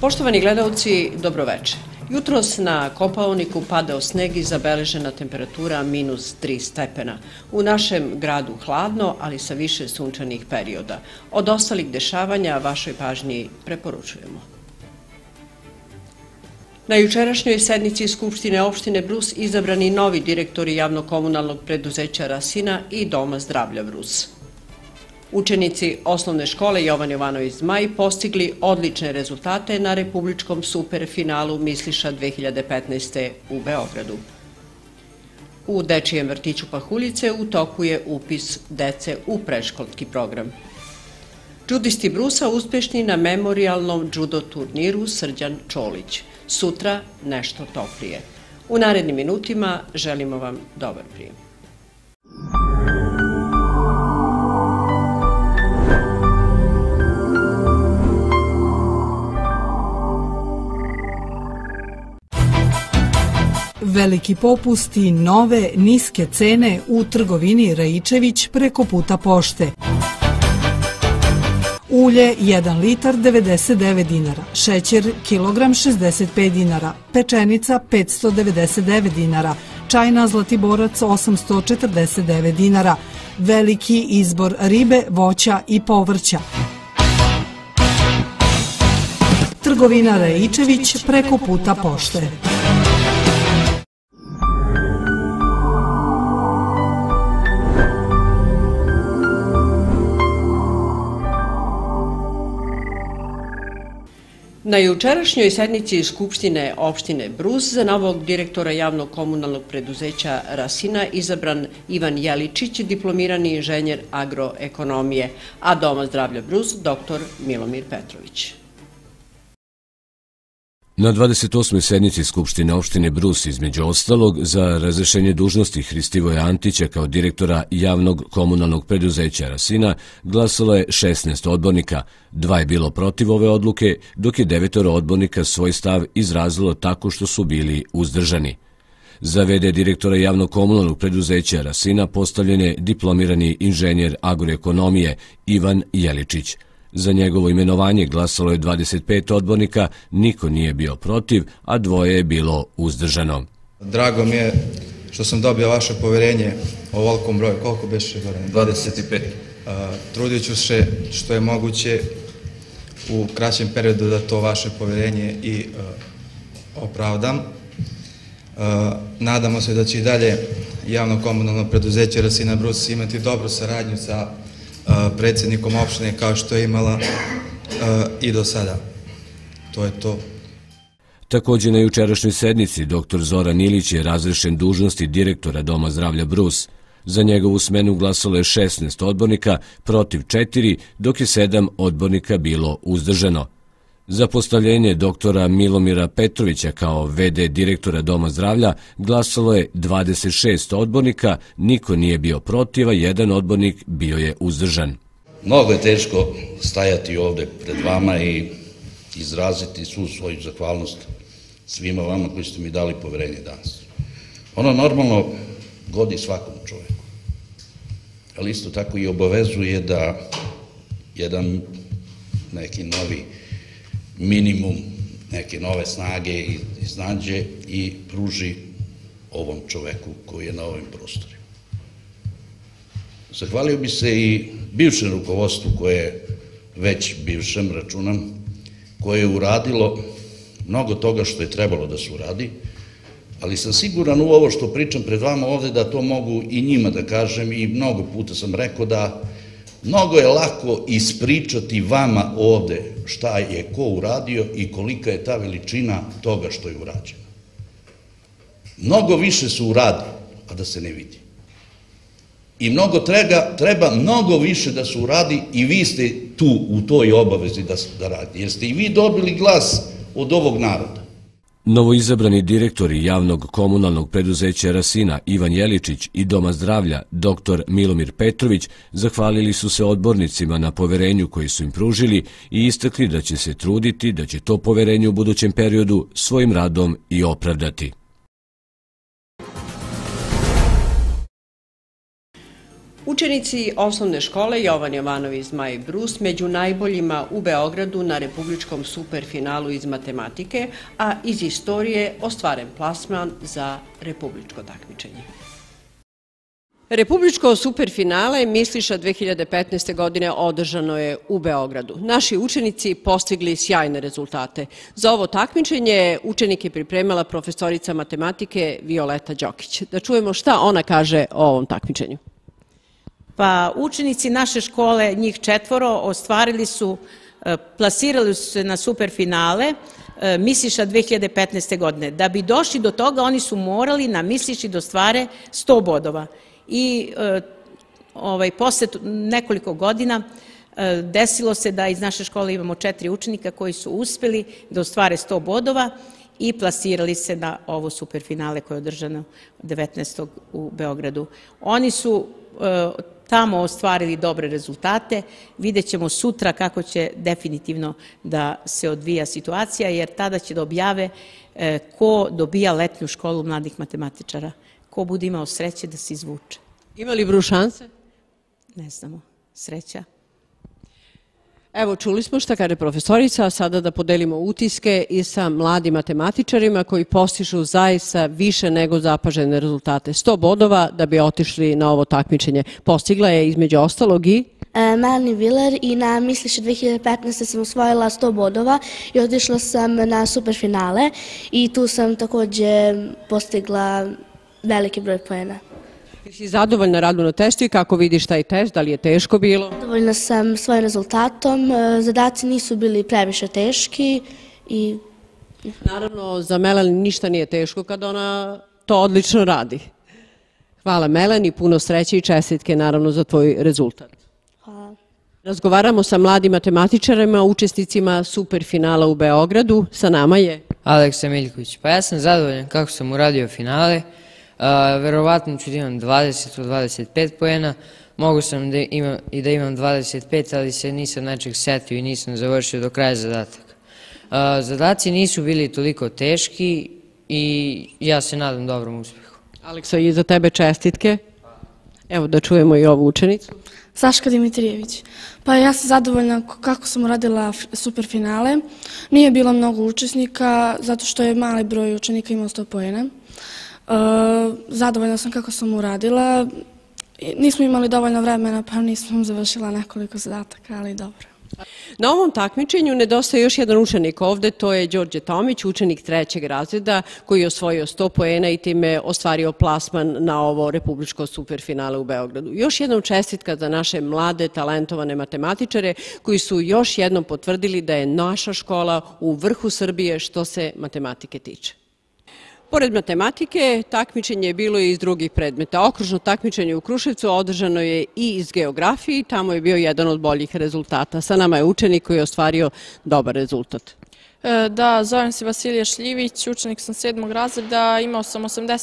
Poštovani gledalci, dobroveče. Jutros na Kopaoniku padao sneg i zabeležena temperatura -3 stepena. U našem gradu hladno, ali sa više sunčanih perioda. Od ostalih dešavanja vašoj pažnji preporučujemo. Na jučerašnjoj sednici Skupštine opštine Brus izabrani novi direktori javno-komunalnog preduzeća Rasina i Doma zdravlja Brus. Učenici osnovne škole Jovan Jovanović Zmaj postigli odlične rezultate na republičkom superfinalu Misliša 2015. u Beogradu. U dečijem vrtiću Pahuljice u toku je upis dece u predškolski program. Džudisti Brusa uspešni na memorialnom džudo turniru Srđan Čolić. Sutra nešto toplije. U narednim minutima želimo vam dobar prijem. Veliki popust i nove niske cene u trgovini Raičević preko puta pošte. Ulje 1 litar 99 dinara, šećer kilogram 65 dinara, pečenica 599 dinara, čajna Zlatiborac 849 dinara, veliki izbor ribe, voća i povrća. Trgovina Raičević preko puta pošte. Na jučerašnjoj sednici Skupštine opštine Brus za novog direktora javno-komunalnog preduzeća Rasina izabran Ivan Jeličić, diplomirani inženjer agroekonomije, a Doma zdravlja Brus dr. Milomir Petrović. Na 28. sednici Skupštine opštine Brus, između ostalog, za razrešenje dužnosti Hristivoja Antića kao direktora javnog komunalnog preduzeća Rasina glasalo je 16 odbornika. 2 je bilo protiv ove odluke, dok je 9 odbornika svoj stav izrazilo tako što su bili uzdržani. Za v.d. direktora javnog komunalnog preduzeća Rasina postavljen je diplomirani inženjer agroekonomije Ivan Jeličić. Za njegovo imenovanje glasalo je 25 odbornika, niko nije bio protiv, a 2 je bilo uzdržano. Drago mi je što sam dobio vaše poverenje o ovolikom broju. Koliko beše? 25. Trudit ću se što je moguće u kraćem periodu da to vaše poverenje i opravdam. Nadamo se da će i dalje javno-komunalno preduzeće Rasina Brus imati dobru saradnju sa predsjednikom opštine kao što je imala i do sada. To je to. Također na jučerašnjoj sednici dr. Zoran Ilić je razrešen dužnosti direktora Doma zdravlja Brus. Za njegovu smenu glasalo je 16 odbornika, protiv 4, dok je 7 odbornika bilo uzdržano. Za postavljenje doktora Milomira Petrovića kao v.d. direktora Doma zdravlja glasalo je 26 odbornika, niko nije bio protiv, a 1 odbornik bio je uzdržan. Mnogo je teško stajati ovde pred vama i izraziti svu svoju zahvalnost svima vama koji ste mi dali poverenje danas. Ono normalno godi svakom čoveku, ali isto tako i obavezuje da jedan neki novi minimum, neke nove snage iznađe i pruži ovom čoveku koji je na ovim prostorima. Zahvalio bi se i bivšem rukovodstvu koje već bivšem računam, koje je uradilo mnogo toga što je trebalo da se uradi, ali sam siguran u ovo što pričam pred vama ovde da to mogu i njima da kažem i mnogo puta sam rekao da mnogo je lako ispričati vama ovde šta je ko uradio i kolika je ta veličina toga što je urađeno. Mnogo više se uradi, a da se ne vidi. I treba mnogo više da se uradi i vi ste tu u toj obavezi da radite, jer ste i vi dobili glas od ovog naroda. Novoizabrani direktori javnog komunalnog preduzeća Rasina Ivan Jeličić i Doma zdravlja dr. Milomir Petrović zahvalili su se odbornicima na poverenju koji su im pružili i istakli da će se truditi da će to poverenje u budućem periodu svojim radom i opravdati. Učenici osnovne škole Jovan Jovanović Zmaj Brus među najboljima u Beogradu na republičkom superfinalu iz matematike, a iz istorije ostvaren plasman za republičko takmičenje. Republičko superfinale Misliša 2015. godine održano je u Beogradu. Naši učenici postigli sjajne rezultate. Za ovo takmičenje učenike pripremala profesorica matematike Violeta Đokić. Da čujemo šta ona kaže o ovom takmičenju. Pa učenici naše škole, njih 4, plasirali su se na superfinale Misliša 2015. godine. Da bi došli do toga, oni su morali na Misliši da ostvare 100 bodova. I posle nekoliko godina desilo se da iz naše škole imamo 4 učenika koji su uspeli da ostvare 100 bodova i plasirali se na ovo superfinale koje je održano 19. u Beogradu. Oni su tamo ostvarili dobre rezultate. Vidjet ćemo sutra kako će definitivno da se odvija situacija, jer tada će da objave ko dobija letnju školu mladih matematičara. Ko bude imao sreće da se izvuče. Ima li Brus šanse? Ne znamo. Sreća. Evo, čuli smo šta kaže profesorica, a sada da podelimo utiske i sa mladim matematičarima koji postižu zaista više nego zapažene rezultate. 100 bodova da bi otišli na ovo takmičenje. Postigla je između ostalog i Melanie Willer i na Misliši 2015. sam osvojila 100 bodova i otišla sam na superfinale i tu sam takođe postigla veliki broj poena. Si zadovoljna radom na testu i kako vidiš taj test, da li je teško bilo? Zadovoljna sam svojim rezultatom, zadaci nisu bili previše teški i... Naravno, za Melanie ništa nije teško kad ona to odlično radi. Hvala Melanie, puno sreće i čestitke naravno za tvoj rezultat. Hvala. Razgovaramo sa mladim matematičarima, učesnicima superfinala u Beogradu. Sa nama je Aleksa Miljković. Pa ja sam zadovoljan kako sam uradio finale. Verovatno ću da imam 20 od 25 poena. Mogu sam da imam 25, ali se nisam nečeg setio i nisam završio do kraja zadatak. Zadaci nisu bili toliko teški i ja se nadam dobrom uspehu. Aleksa, i za tebe čestitke. Evo da čujemo i ovu učenicu. Saška Dimitrijević. Pa ja sam zadovoljna kako sam uradila superfinale. Nije bilo mnogo učesnika, zato što je mali broj učenika imao 100 poena. Zadovoljna sam kako sam uradila. Nismo imali dovoljno vremena, pa nisam završila nekoliko zadataka, ali dobro. Na ovom takmičenju nedostaje još jedan učenik ovde, to je Đorđe Tomić, učenik 3. razreda koji je osvojio 100 poena i time ostvario plasman na ovo republičko superfinale u Beogradu. Još jednom čestitka za naše mlade, talentovane matematičare koji su još jednom potvrdili da je naša škola u vrhu Srbije što se matematike tiče. Pored matematike, takmičenje je bilo i iz drugih predmeta. Okružno takmičenje u Kruševcu održano je i iz geografije i tamo je bio jedan od boljih rezultata. Sa nama je učenik koji je ostvario dobar rezultat. Da, zovem se Vasilija Šljivić, učenik sam 7. razreda, imao sam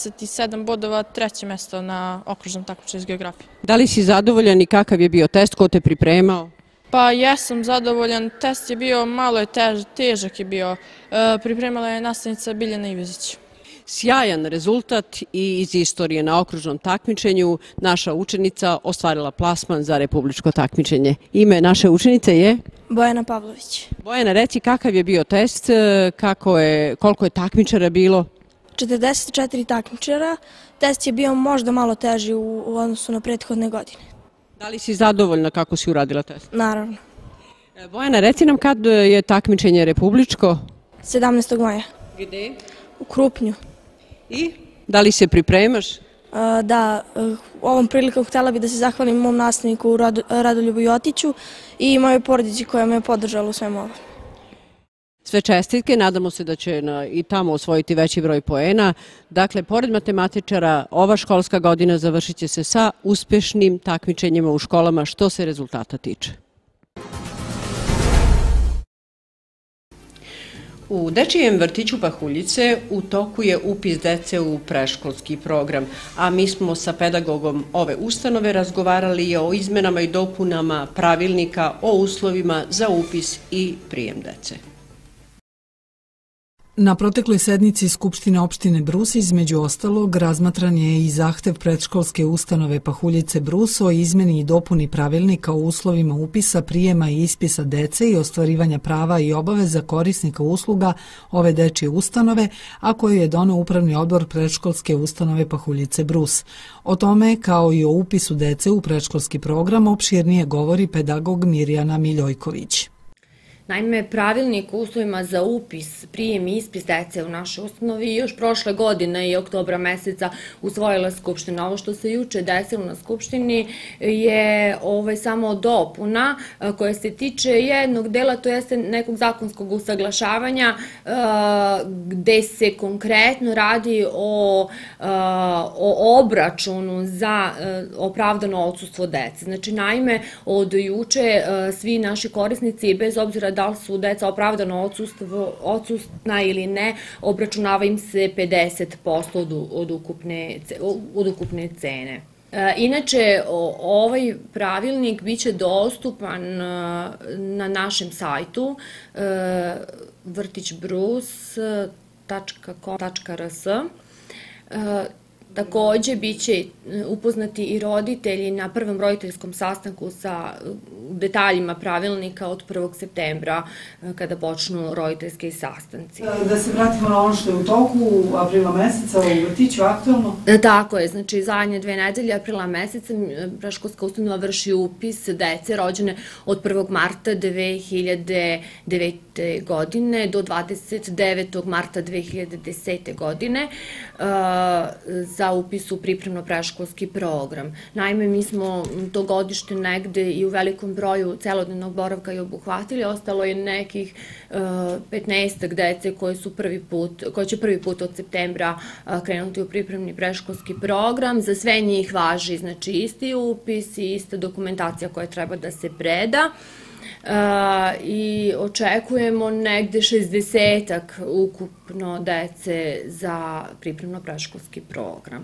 87 bodova, 3. mesto na okružnom takmičenju iz geografije. Da li si zadovoljan i kakav je bio test, ko te pripremao? Pa jesam zadovoljan, test je bio, malo je težak je bio, pripremala je nastavnica Biljana Ivezić. Sjajan rezultat i iz istorije na okružnom takmičenju naša učenica ostvarila plasman za republičko takmičenje. Ime naše učenice je? Bojana Pavlović. Bojana, reci kakav je bio test, koliko je takmičara bilo? 44 takmičara. Test je bio možda malo teži u odnosu na prethodne godine. Da li si zadovoljna kako si uradila test? Naravno. Bojana, reci nam kad je takmičenje republičko? 17. maja. Gde? U Krupnju. I? Da li se pripremaš? Da, ovom prilikom htjela bih da se zahvalim mom nastavniku Radoljubu Jotiću i mojoj porodici koja me je podržala u svemu ovom. Sve čestitke, nadamo se da će i tamo osvojiti veći broj poena. Dakle, pored matematičara, ova školska godina završit će se sa uspešnim takmičenjima u školama što se rezultata tiče. U Dečijem vrtiću Pahuljice u toku je upis dece u preškolski program, a mi smo sa pedagogom ove ustanove razgovarali o izmenama i dopunama pravilnika o uslovima za upis i prijem dece. Na protekloj sednici Skupštine opštine Brus između ostalog razmatran je i zahtev predškolske ustanove Pahuljice Brus o izmeni i dopuni pravilnika o uslovima upisa, prijema i ispisa dece i ostvarivanja prava i obaveza korisnika usluga ove dečje ustanove, a koju je doneo Upravni odbor predškolske ustanove Pahuljice Brus. O tome, kao i o upisu dece u predškolski program, opširnije govori pedagog Mirjana Miljojković. Naime, pravilnik o uslovima za upis, prijem i ispis dece u našoj ustanovi još prošle godine i oktobra meseca usvojila Skupština. Ovo što se juče desilo na Skupštini je samo dopuna koja se tiče jednog dela, to jeste nekog zakonskog usaglašavanja gde se konkretno radi o obračunu za opravdano odsustvo dece. Znači, naime, od juče svi naši korisnici, bez obzira da li su deca opravdano odsutna ili ne, obračunava im se 50% od ukupne cene. Inače, ovaj pravilnik biće dostupan na našem sajtu vrtićbrus.com.rs. Takođe, biće upoznati i roditelji na prvom roditeljskom sastanku sa detaljima pravilnika od 1. septembra kada počnu roditeljski sastanci. Da se vratimo na ono što je u toku aprila meseca u vrtiću aktualno? Tako je, znači zadnje 2 nedelje aprila meseca predškolska ustanova vrši upis dece rođene od 1. marta 2009. godine do 29. marta 2010. godine za upis u pripremno-predškolski program. Naime, mi smo to godište negde i u velikom broju celodnevnog boravka i obuhvatili. Ostalo je nekih 15 dece koje će prvi put od septembra krenuti u pripremni predškolski program. Za sve njih važi znači isti upis i ista dokumentacija koja treba da se preda. I očekujemo negde 60-ak ukupno dece za pripremno-predškolski program.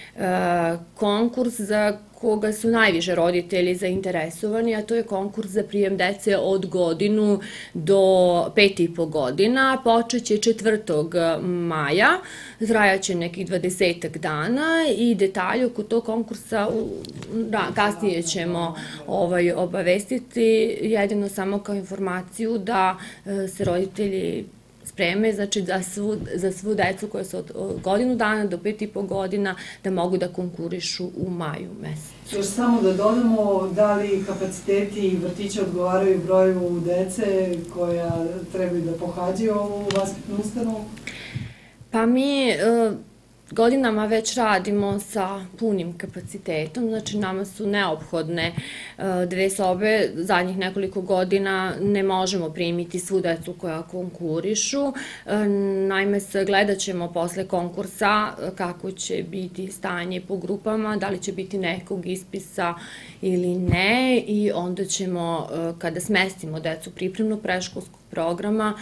Konkurs za koga su najviše roditelji zainteresovani, a to je konkurs za prijem dece od godinu do 5,5 godina. Počeće 4. maja, trajaće nekih 20 dana i detalje oko tog konkursa kasnije ćemo obavestiti, jedino samo kao informaciju da se roditelji spreme, znači za svu decu koja su od godinu dana do 5,5 godina da mogu da konkurišu u maju mesecu. Još samo da dodamo, da li kapaciteti vrtića odgovaraju broju dece koja trebaju da pohađaju ovu vaspitnu ustanovu? Pa mi godinama već radimo sa punim kapacitetom, znači nama su neophodne 2 sobe, zadnjih nekoliko godina ne možemo primiti svu decu koja konkurišu, naime gledat ćemo posle konkursa kako će biti stanje po grupama, da li će biti nekog ispisa ili ne i onda ćemo kada smestimo decu pripremno predškolskog programa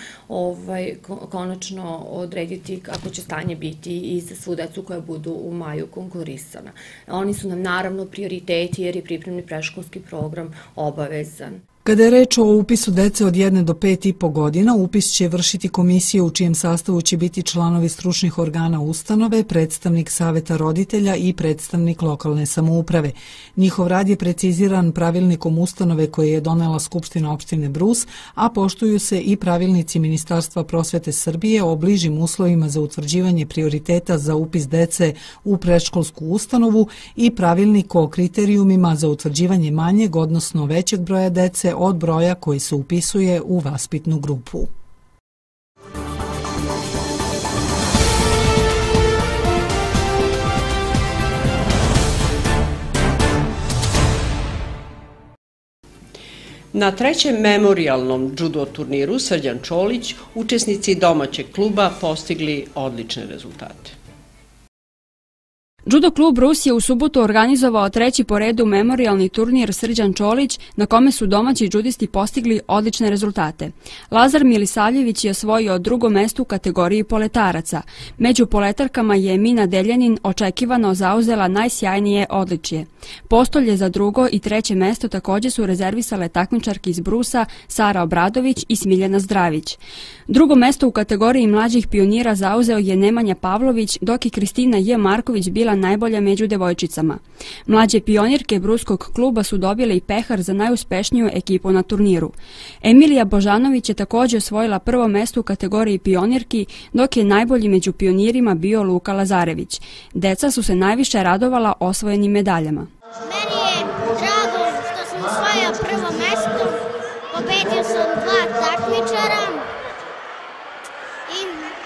konačno odrediti kako će stanje biti i za svu decu koja budu u maju konkurisana. Oni su nam naravno prioriteti jer je pripremni predškolski program obavezan. Kada je reč o upisu dece od 1 do 5,5 godina, upis će vršiti komisije u čijem sastavu će biti članovi stručnih organa ustanove, predstavnik saveta roditelja i predstavnik lokalne samouprave. Njihov rad je preciziran pravilnikom ustanove koje je donela Skupština opštine Brus, a poštuju se i pravilnici Ministarstva prosvete Srbije o bližim uslovima za utvrđivanje prioriteta za upis dece u predškolsku ustanovu i pravilnik o kriterijumima za utvrđivanje manjeg, odnosno većeg broja dece od broja koji se upisuje u vaspitnu grupu. Na 3. memorijalnom džudo turniru Srđan Čolić, učesnici domaćeg kluba postigli odlične rezultate. Judo klub Brus je u subotu organizovao treći po redu memorijalni turnir Srđan Čolić, na kome su domaći džudisti postigli odlične rezultate. Lazar Milisavljević je osvojio drugo mesto u kategoriji poletaraca. Među poletarkama je Mina Deljanin očekivano zauzela najsjajnije odličje. Postolje za drugo i treće mesto također su rezervisale takmičarke iz Brusa Sara Obradović i Smiljana Zdravić. Drugo mesto u kategoriji mlađih pionira zauzeo je Nemanja Pavlović, dok je Kristina J. Marković bila najbolja među devojčicama. Mlađe pionirke Bruskog kluba su dobile i pehar za najuspešniju ekipu na turniru. Emilija Božanović je također osvojila prvo mesto u kategoriji pionirki, dok je najbolji među pionirima bio Luka Lazarević. Deca su se najviše radovala osvojenim medaljama. Meni je drago što sam osvojio prvo mesto, pobedio sam 2 takmičara i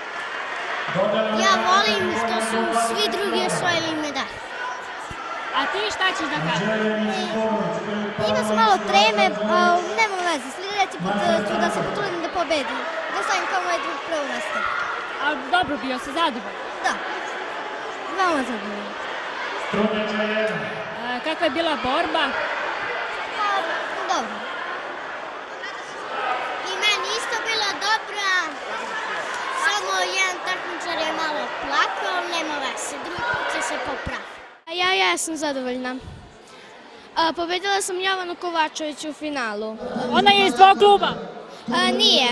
ja volim što su svi drugi osvojili medalje. A ti šta ćeš da kažeš? Ima sam malo treme, nema veze, sljedeći put ću da se potrudim da pobedim, da stavim kao moje prvo mesto. A dobro, bio si zadovoljan? Da, veoma zadovoljan. Kakva je bila borba? Dobro. I meni isto bila dobra, samo jedan takmičar je malo plakao, nema veze, drugi put će se popraviti. Ja sam zadovoljna. Pobedila sam Jovanu Kovačević u finalu. Ona je iz tvojeg kluba? Nije.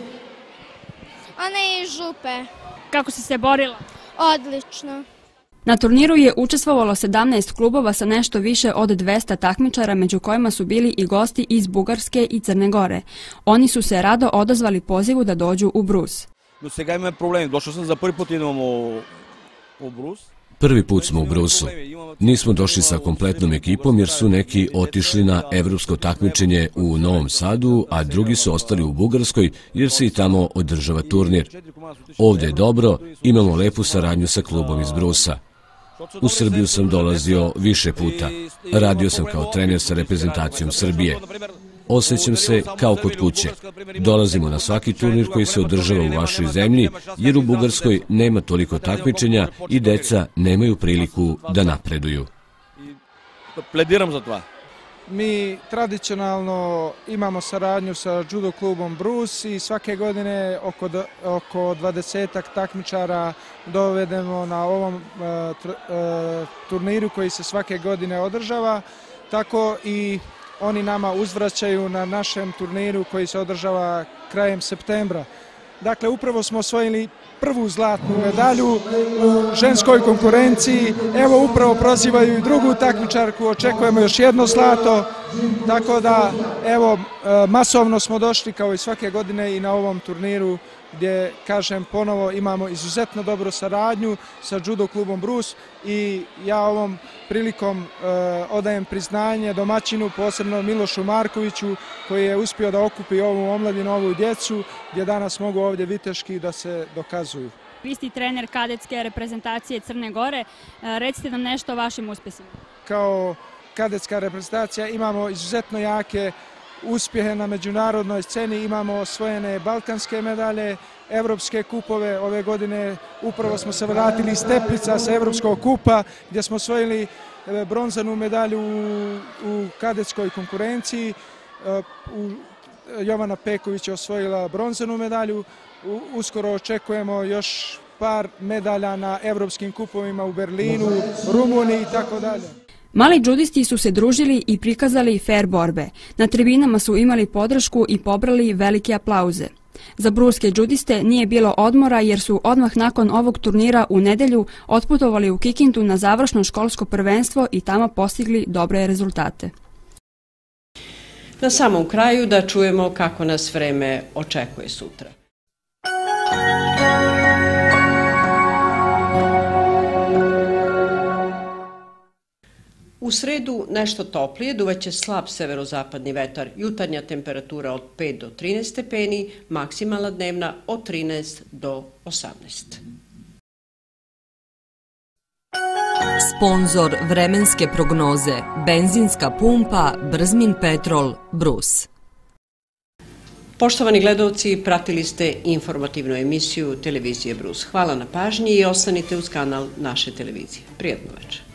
Ona je iz Župe. Kako si se borila? Odlično. Na turniru je učestvovalo 17 klubova sa nešto više od 200 takmičara, među kojima su bili i gosti iz Bugarske i Crne Gore. Oni su se rado odazvali pozivu da dođu u Brus. Do сега имаме проблеми. Došao sam za prvi put idemo u Brus. Prvi put smo u Brusu. Nismo došli sa kompletnom ekipom jer su neki otišli na evropsko takmičenje u Novom Sadu, a drugi su ostali u Bugarskoj jer se i tamo održava turnir. Ovdje je dobro, imamo lepu saradnju sa klubom iz Brusa. U Srbiju sam dolazio više puta. Radio sam kao trener sa reprezentacijom Srbije. Osjećam se kao kod kuće. Dolazimo na svaki turnir koji se održava u vašoj zemlji, jer u Bugarskoj nema toliko takmičenja i deca nemaju priliku da napreduju. Plediram za to. Mi tradicionalno imamo saradnju sa judo klubom Brus i svake godine oko 20 takmičara dovedemo na ovom turniru koji se svake godine održava. Tako i oni nama uzvraćaju na našem turniru koji se održava krajem septembra. Dakle, upravo smo osvojili prvu zlatnu medalju u ženskoj konkurenciji. Evo, upravo prozivaju i drugu takmičarku, očekujemo još jedno zlato. Tako da, evo, masovno smo došli kao i svake godine i na ovom turniru gdje, kažem, ponovo imamo izuzetno dobru saradnju sa judo klubom Brus i ja ovom prilikom odajem priznanje domaćinu, posebno Milošu Markoviću, koji je uspio da okupi ovu omladinu, ovu djecu, gdje danas mogu ovdje viteški da se dokazuju. Vi ste trener kadetske reprezentacije Crne Gore. Recite nam nešto o vašim uspjesima. Kao kadetska reprezentacija imamo izuzetno jake uspjehe na međunarodnoj sceni, imamo osvojene balkanske medalje, evropske kupove. Ove godine upravo smo se vratili iz Teplica sa Evropskog kupa gdje smo osvojili bronzanu medalju u kadetskoj konkurenciji. Jovana Peković je osvojila bronzanu medalju. Uskoro očekujemo još par medalja na evropskim kupovima u Berlinu, Rumuniji i tako dalje. Mali džudisti su se družili i prikazali fair borbe. Na tribinama su imali podršku i pobrali velike aplauze. Za bruske džudiste nije bilo odmora jer su odmah nakon ovog turnira u nedelju otputovali u Kikindu na završno školsko prvenstvo i tamo postigli dobre rezultate. Na samom kraju da čujemo kako nas vreme očekuje sutra. U sredu nešto toplije, duvaće slab severozapadni vetar, jutarnja temperatura od 5 do 13 stepeni, maksimalna dnevna od 13 do 18. Sponzor vremenske prognoze, benzinska pumpa Brzmin Petrol Brus. Poštovani gledalci, pratili ste informativnu emisiju televizije Brus. Hvala na pažnji i ostanite uz kanal naše televizije. Prijatno večer.